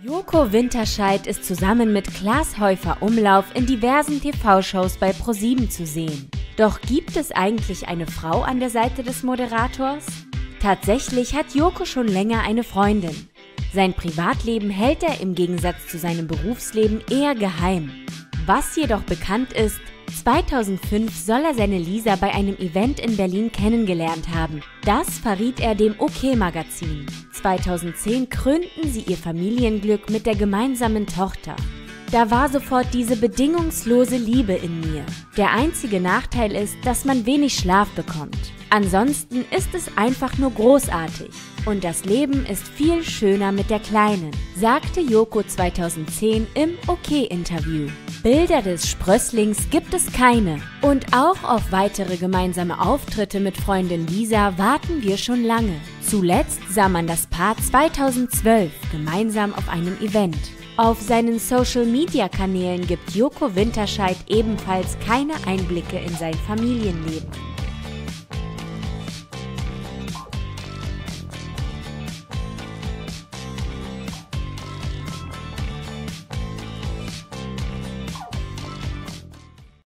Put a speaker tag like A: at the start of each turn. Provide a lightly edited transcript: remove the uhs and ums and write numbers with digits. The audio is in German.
A: Joko Winterscheid ist zusammen mit Klaas Häufer-Umlauf in diversen TV-Shows bei ProSieben zu sehen. Doch gibt es eigentlich eine Frau an der Seite des Moderators? Tatsächlich hat Joko schon länger eine Freundin. Sein Privatleben hält er im Gegensatz zu seinem Berufsleben eher geheim. Was jedoch bekannt ist: 2005 soll er seine Lisa bei einem Event in Berlin kennengelernt haben. Das verriet er dem OK-Magazin. 2010 krönten sie ihr Familienglück mit der gemeinsamen Tochter. Da war sofort diese bedingungslose Liebe in mir. Der einzige Nachteil ist, dass man wenig Schlaf bekommt. Ansonsten ist es einfach nur großartig. Und das Leben ist viel schöner mit der Kleinen, sagte Joko 2010 im OK-Interview. Bilder des Sprösslings gibt es keine. Und auch auf weitere gemeinsame Auftritte mit Freundin Lisa warten wir schon lange. Zuletzt sah man das Paar 2012 gemeinsam auf einem Event. Auf seinen Social-Media-Kanälen gibt Joko Winterscheid ebenfalls keine Einblicke in sein Familienleben.